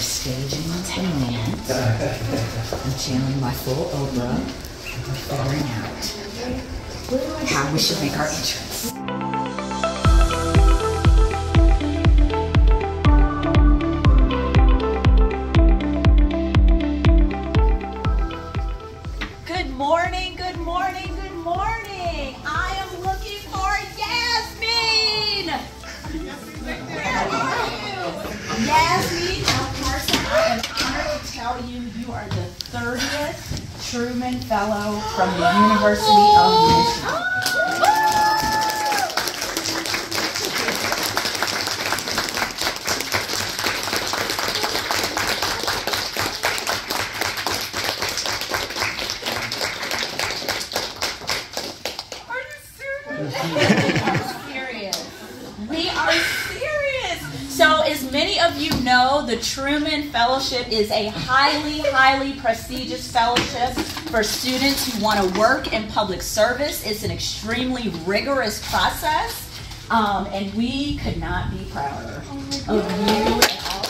staging tonight. I'm channeling my full Oprah. We're figuring out how we should make our entrance. Good morning, good morning, good morning. I am looking for Yasmine. Where are you? Yasmine Elkharssa, I am honored to tell you you are the 30th Truman Fellow from the University of Michigan. We are serious. So as many of you know, the Truman Fellowship is a highly prestigious fellowship for students who want to work in public service. It's an extremely rigorous process, and we could not be prouder of you and all of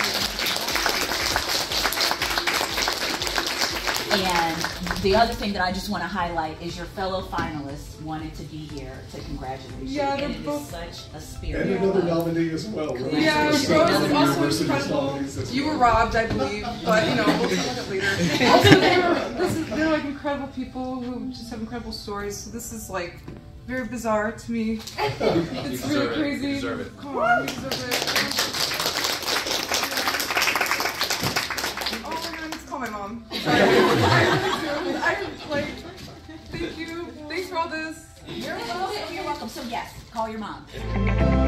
you. And the other thing that I just want to highlight is your fellow finalists wanted to be here to congratulate you. Yeah, and it is such a spirit. And another nominee as well. Right? Yeah, Both also incredible. You were robbed, I believe, but you know, we'll talk about it later. Also, they're like incredible people who just have incredible stories. So this is like very bizarre to me. It's really crazy. You deserve it. Come on, you deserve it. Oh my God, I need to call my mom. Sorry. Thank you. Thanks for all this. You're welcome. So yes, call your mom.